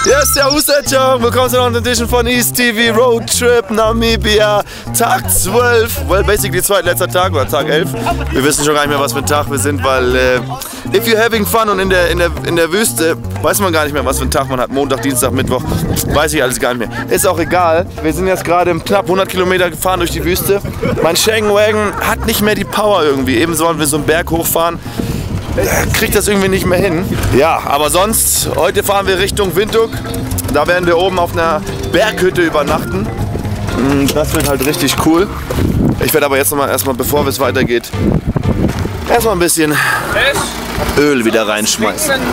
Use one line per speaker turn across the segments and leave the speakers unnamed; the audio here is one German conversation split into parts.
Yes, ja, Usachong. Willkommen zu einer neuen Edition von East TV Road Trip Namibia. Tag 12. Well, basically zweitletzter Tag oder Tag 11. Wir wissen schon gar nicht mehr, was für ein Tag wir sind, weil if you're having fun und in der Wüste weiß man gar nicht mehr, was für ein Tag man hat. Montag, Dienstag, Mittwoch. Weiß ich alles gar nicht mehr. Ist auch egal. Wir sind jetzt gerade knapp 100 Kilometer gefahren durch die Wüste. Mein Shankwagon hat nicht mehr die Power irgendwie. Eben sollen wir so einen Berg hochfahren. Kriegt das irgendwie nicht mehr hin. Ja, aber sonst, heute fahren wir Richtung Windhoek. Da werden wir oben auf einer Berghütte übernachten. Das wird halt richtig cool. Ich werde aber jetzt noch mal erstmal, bevor es weitergeht, erstmal ein bisschen Öl wieder reinschmeißen.
Wenn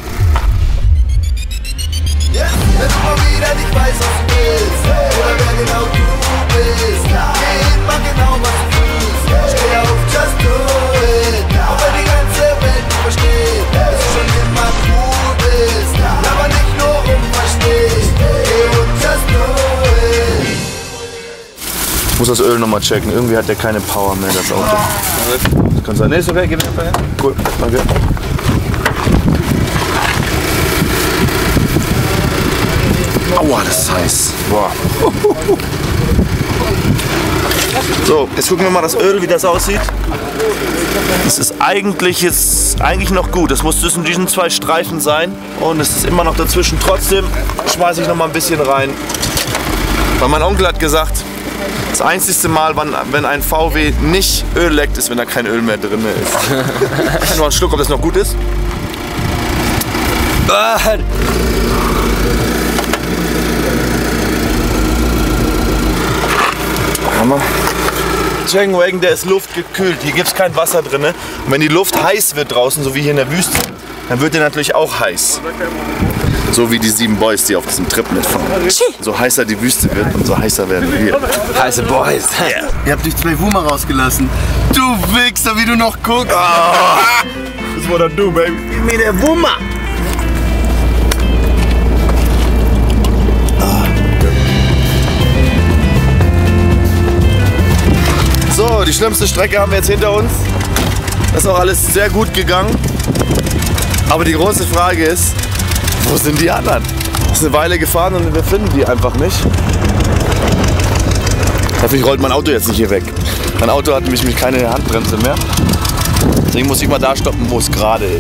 du mal wieder nicht weißt, was du willst, oder wer genau du bist, geh mal genau, was du fühlst. Steh auf, just do it. Auch wenn die ganze Welt nicht versteht, dass du schon immer cool bist. Aber nicht nur verstehst, geh und just do it.
Ich muss das Öl nochmal checken. Irgendwie hat der keine Power mehr, das Auto. Das kann sein. Nee, ist okay, gib mir einfach her. Cool, danke. Aua, das ist heiß. Boah. So, jetzt gucken wir mal das Öl, wie das aussieht. Das ist eigentlich noch gut. Das muss zwischen diesen zwei Streifen sein. Und es ist immer noch dazwischen. Trotzdem schmeiße ich noch mal ein bisschen rein. Weil mein Onkel hat gesagt, das einzige Mal, wenn ein VW nicht Öl leckt, ist, wenn da kein Öl mehr drin ist. Noch einen Schluck, ob das noch gut ist. Hammer. Shankwagon, der ist luftgekühlt. Hier gibt es kein Wasser drin. Und wenn die Luft heiß wird draußen, so wie hier in der Wüste, dann wird der natürlich auch heiß. So wie die 7 Boys, die auf diesem Trip mitfahren. So heißer die Wüste wird, umso heißer werden wir.
Heiße Boys.
Yeah.
Ihr habt dich 2 Wuma rausgelassen. Du Wichser, wie du noch guckst.
That's what I do, baby.
Gib mir der Wuma.
So, die schlimmste Strecke haben wir jetzt hinter uns. Das ist auch alles sehr gut gegangen. Aber die große Frage ist, wo sind die anderen? Das ist eine Weile gefahren und wir finden die einfach nicht. Dafür rollt mein Auto jetzt nicht hier weg. Mein Auto hat nämlich keine Handbremse mehr. Deswegen muss ich mal da stoppen, wo es gerade ist.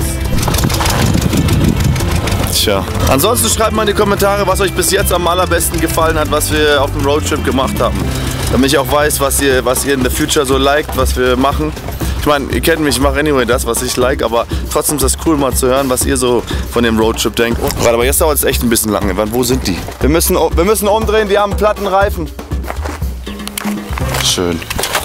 Tja. Ansonsten schreibt mal in die Kommentare, was euch bis jetzt am allerbesten gefallen hat, was wir auf dem Roadtrip gemacht haben. Damit ich auch weiß, was ihr in the future so liked, was wir machen. Ich meine, ihr kennt mich, ich mache anyway das, was ich like, aber trotzdem ist das cool mal zu hören, was ihr so von dem Roadtrip denkt. Aber jetzt dauert es echt ein bisschen lange. Wo sind die? Wir müssen umdrehen, die haben platten Reifen. Schön.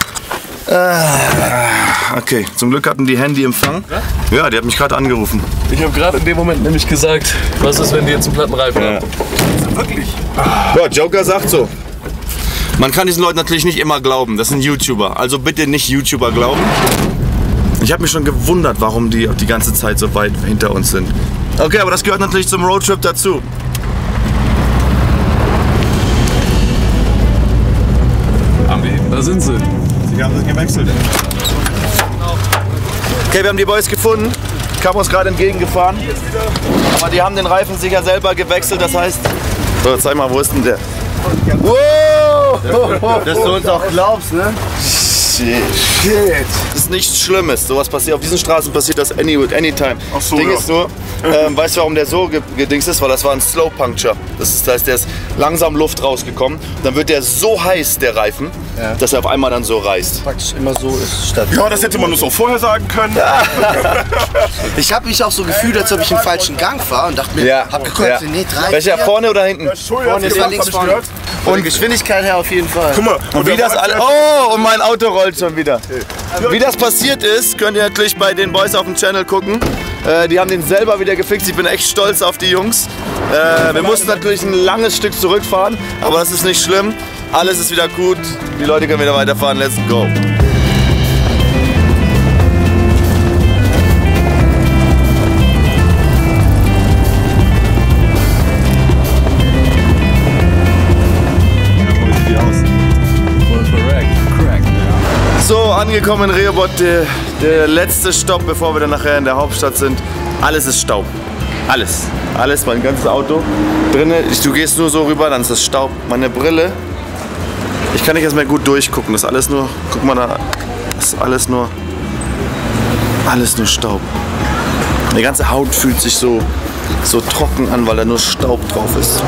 Okay, zum Glück hatten die Handyempfang. Ja, die hat mich gerade angerufen.
Ich habe gerade in dem Moment nämlich gesagt, was ist, wenn die jetzt einen platten Reifen haben?
Wirklich?
Ja, Joker sagt so. Man kann diesen Leuten natürlich nicht immer glauben, das sind YouTuber. Also bitte nicht YouTuber glauben. Ich habe mich schon gewundert, warum die die ganze Zeit so weit hinter uns sind. Okay, aber das gehört natürlich zum Roadtrip dazu.
Da sind sie.
Sie haben sich gewechselt. Okay, wir haben die Boys gefunden. Kam uns gerade entgegengefahren. Aber die haben den Reifen sicher selber gewechselt, das heißt... So, zeig mal, wo ist denn der? Wow!
Dass du uns auch glaubst, ne?
Shit. Das ist nichts Schlimmes. Sowas passiert. Auf diesen Straßen passiert das anytime.
Ach so,
Ding
ja.
ist nur, weißt du, warum der so gedingst ist? Weil das war ein Slow Puncture. Das heißt, der ist langsam Luft rausgekommen. Dann wird der so heiß, der Reifen, dass er auf einmal dann so reißt.
Praktisch immer so ist statt.
Ja, das hätte man uns auch vorher sagen können.
Ich habe mich auch so gefühlt, als ob ich im falschen Gang war und dachte mir, hab geguckt, nee, 3,
Welcher, vorne oder hinten?
Vorne, links, vorne. Von der Geschwindigkeit her auf jeden Fall.
Guck mal,
Und wie das alle. Oh, und mein Auto rollt schon wieder. Wie das passiert ist, könnt ihr natürlich bei den Boys auf dem Channel gucken. Die haben den selber wieder gefixt. Ich bin echt stolz auf die Jungs. Wir mussten natürlich ein langes Stück zurückfahren, aber das ist nicht schlimm. Alles ist wieder gut. Die Leute können wieder weiterfahren. Let's go. So, angekommen in Rehoboth, der letzte Stopp, bevor wir dann nachher in der Hauptstadt sind. Alles ist Staub. Alles. Alles, mein ganzes Auto. Drinne, du gehst nur so rüber, dann ist das Staub. Meine Brille. Ich kann nicht erst mal gut durchgucken. Das ist alles nur. Guck mal da. Das ist alles nur Staub. Die ganze Haut fühlt sich so trocken an, weil da nur Staub drauf ist.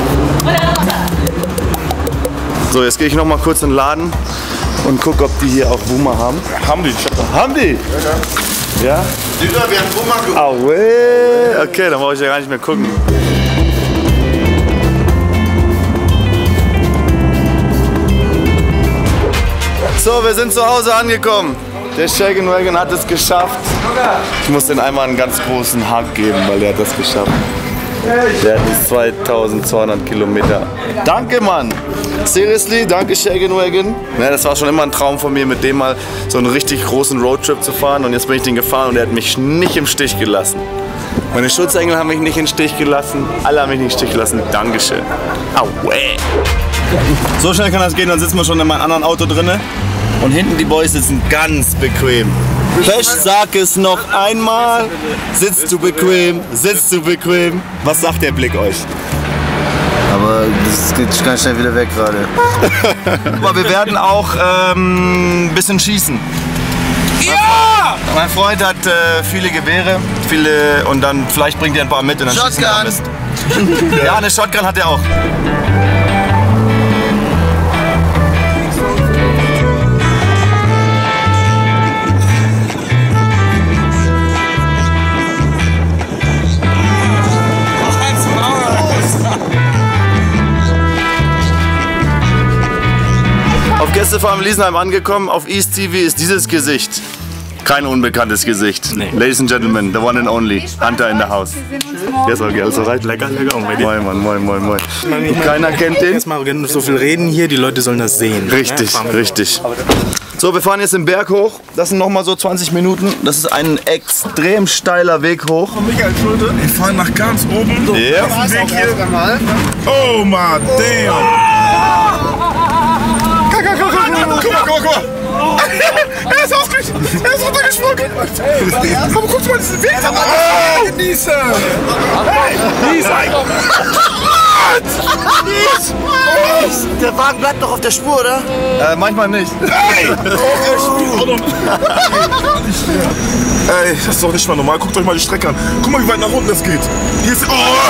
So, jetzt gehe ich noch mal kurz in den Laden und gucke, ob die hier auch Boomer haben.
Haben die.
Haben die? Ja?
Digga, wir haben Boomer geholt.
Ah, okay, dann brauche ich ja gar nicht mehr gucken. So, wir sind zu Hause angekommen. Der Shaken Wagon hat es geschafft. Ich muss den einmal einen ganz großen Hug geben, weil der hat das geschafft. Der hat jetzt 2200 Kilometer. Danke, Mann! Seriously, danke Shaken Wagon. Ja, das war schon immer ein Traum von mir, mit dem mal so einen richtig großen Roadtrip zu fahren. Und jetzt bin ich den gefahren und er hat mich nicht im Stich gelassen. Meine Schutzengel haben mich nicht im Stich gelassen. Alle haben mich nicht im Stich gelassen. Dankeschön. Aue. So schnell kann das gehen, dann sitzen wir schon in meinem anderen Auto drinne. Und hinten die Boys sitzen ganz bequem. Pesch, sag es noch einmal. Sitzt du bequem, sitzt du bequem. Was sagt der Blick euch?
Aber das geht ganz schnell wieder weg gerade.
Aber wir werden auch ein bisschen schießen. Ja! Mein Freund hat viele Gewehre, und dann vielleicht bringt er ein paar mit und dann schießen wir am besten. Ja, eine Shotgun hat er auch. Auf Gästefarm Liesenheim angekommen, auf East TV ist dieses Gesicht. Kein unbekanntes Gesicht. Nee. Ladies and Gentlemen, the one and only, Hunter in the house. Yes, okay, also right.
Lecker, lecker. Und bei dir?
Moin, Mann, moin. Keiner kennt den.
Erstmal so viel reden hier, die Leute sollen das sehen.
Richtig, ja, richtig. So, wir fahren jetzt den Berg hoch. Das sind nochmal so 20 Minuten. Das ist ein extrem steiler Weg hoch.
Wir fahren nach ganz oben. So,
Ja.
auf dem Weg hier. Oh, man, damn. Guck mal. Er ist runtergesprungen. Aber guck mal, diesen Weg da genießen.
Der Wagen bleibt noch auf der Spur, oder?
Manchmal nicht.
Ey, das ist doch nicht mal normal. Guckt euch mal die Strecke an. Guck mal, wie weit nach unten das geht. Hier ist...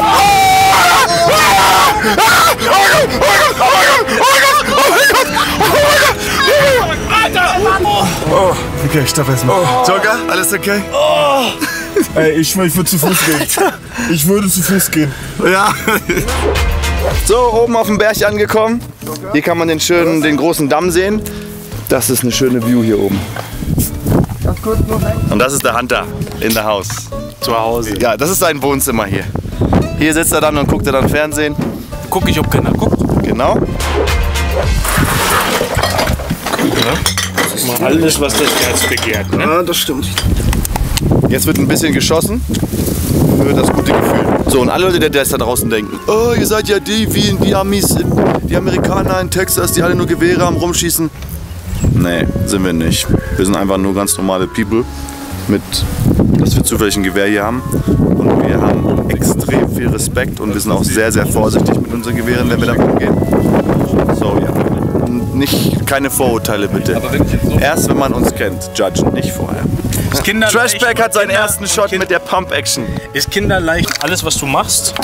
Okay, ich darf erst mal.
Joker, alles okay?
Ey, ich würde zu Fuß gehen. Ich würde zu Fuß gehen.
Ja. So, oben auf dem Berg angekommen. Hier kann man den großen Damm sehen. Das ist eine schöne View hier oben. Und das ist der Hunter in der Haus.
Zu Hause.
Ja, das ist sein Wohnzimmer hier. Hier sitzt er dann und guckt er dann Fernsehen.
Guck ich, ob keiner guckt.
Genau.
Mal alles, was das Herz begehrt. Ne?
Ja, das stimmt.
Jetzt wird ein bisschen geschossen. Für das gute Gefühl. So, und alle Leute, die da draußen denken, oh, ihr seid ja wie die Amis, die Amerikaner in Texas, die alle nur Gewehre haben, rumschießen. Nee, sind wir nicht. Wir sind einfach nur ganz normale People, dass wir zufällig ein Gewehr hier haben. Und wir haben extrem viel Respekt und wir sind auch sehr, sehr vorsichtig mit unseren Gewehren, wenn wir damit umgehen. So, ja. Keine Vorurteile bitte. Erst wenn man uns kennt, judgen, nicht vorher. Trashback hat seinen ersten Shot mit der Pump-Action.
Ist kinderleicht alles, was du machst.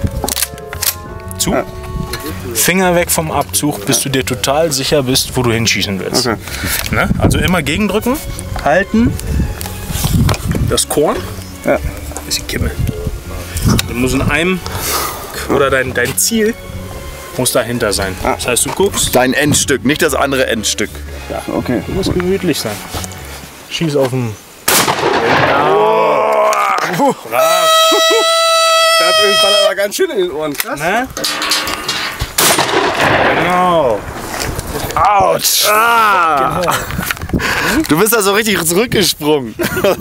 Finger weg vom Abzug, bis du dir total sicher bist, wo du hinschießen willst.
Okay.
Ne? Also immer gegendrücken, halten, das Korn, bisschen Kimmel. Du musst in einem, oder dein Ziel muss dahinter sein. Das heißt, du guckst.
Dein Endstück, nicht das andere Endstück.
Ja, okay. Du musst gemütlich sein. Schieß auf den.
Das ballert aber ganz schön in den Ohren. Krass.
Ne? Genau.
Autsch! Ah. Genau. Du bist da so richtig zurückgesprungen.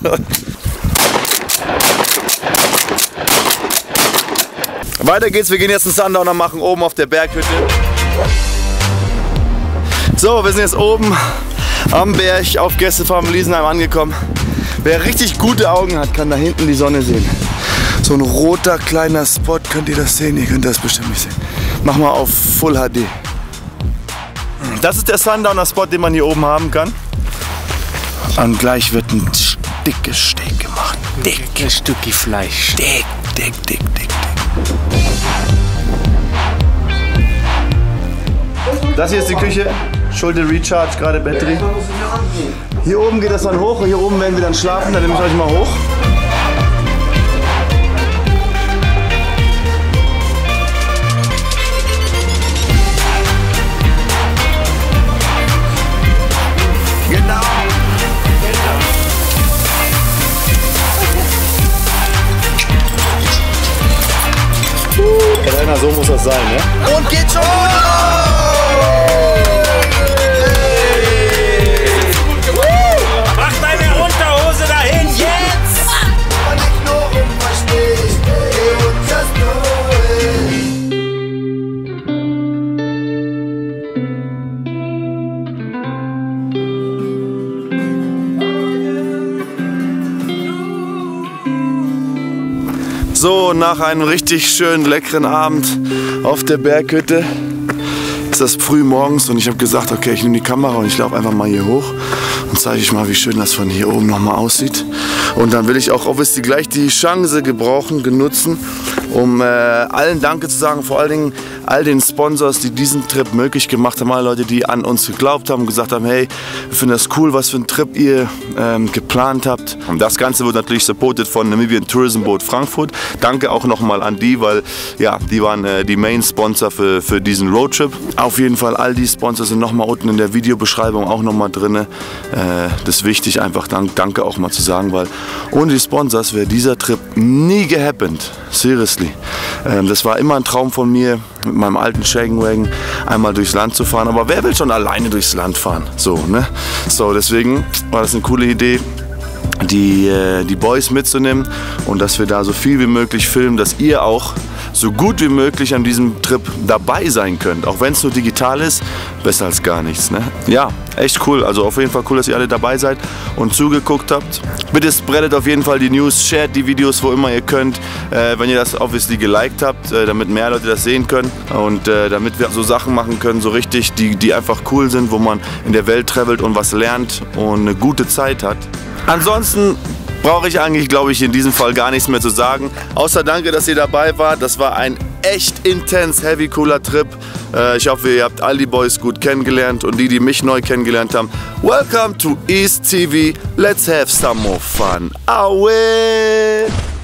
Weiter geht's, wir gehen jetzt einen Sundowner machen, oben auf der Berghütte. So, wir sind jetzt oben am Berg auf Gästefarm Liesenheim angekommen. Wer richtig gute Augen hat, kann da hinten die Sonne sehen. So ein roter kleiner Spot, könnt ihr das sehen? Ihr könnt das bestimmt nicht sehen. Mach mal auf Full HD. Das ist der Sundowner-Spot, den man hier oben haben kann. Und gleich wird ein dickes Steak gemacht.
Ein Stückchen Fleisch.
Dick. Das hier ist die Küche. Schulter Recharge, gerade Batterie. Hier oben geht das dann hoch. Hier oben werden wir dann schlafen. Dann nehme ich euch mal hoch. Katharina, so muss das sein, ne?
Und geht schon!
Mach deine Unterhose dahin jetzt!
Und nicht nur unverstehst, hey, und just do it.
So, nach einem richtig schönen, leckeren Abend auf der Berghütte ist das früh morgens und ich habe gesagt, okay, ich nehme die Kamera und ich laufe einfach mal hier hoch und zeige euch mal, wie schön das von hier oben nochmal aussieht. Und dann will ich auch obviously gleich die Chance genutzen, um allen Danke zu sagen, vor allen Dingen all den Sponsors, die diesen Trip möglich gemacht haben, alle Leute, die an uns geglaubt haben, gesagt haben, hey, wir finden das cool, was für einen Trip ihr geplant habt. Und das Ganze wird natürlich supported von Namibian Tourism Board Frankfurt. Danke auch nochmal an die, weil ja, die waren die Main Sponsor für diesen Roadtrip. Auf jeden Fall, all die Sponsors sind nochmal unten in der Videobeschreibung auch nochmal drin. Das ist wichtig, einfach Danke auch mal zu sagen, weil ohne die Sponsors wäre dieser Trip nie gehappened. Seriously. Das war immer ein Traum von mir, mit meinem alten Shaggin-Wagon einmal durchs Land zu fahren. Aber wer will schon alleine durchs Land fahren? So, ne? So, deswegen war das eine coole Idee, die Boys mitzunehmen und dass wir da so viel wie möglich filmen, dass ihr auch so gut wie möglich an diesem Trip dabei sein könnt. Auch wenn es nur digital ist, besser als gar nichts. Ne? Ja, echt cool. Also auf jeden Fall cool, dass ihr alle dabei seid und zugeguckt habt. Bitte spreadet auf jeden Fall die News, shared die Videos, wo immer ihr könnt, wenn ihr das obviously geliked habt, damit mehr Leute das sehen können und damit wir so Sachen machen können, so richtig, die einfach cool sind, wo man in der Welt travelt und was lernt und eine gute Zeit hat. Ansonsten brauche ich eigentlich, glaube ich, in diesem Fall gar nichts mehr zu sagen. Außer danke, dass ihr dabei wart. Das war ein echt intens, heavy, cooler Trip. Ich hoffe, ihr habt all die Boys gut kennengelernt und die mich neu kennengelernt haben. Welcome to East TV. Let's have some more fun. Awe!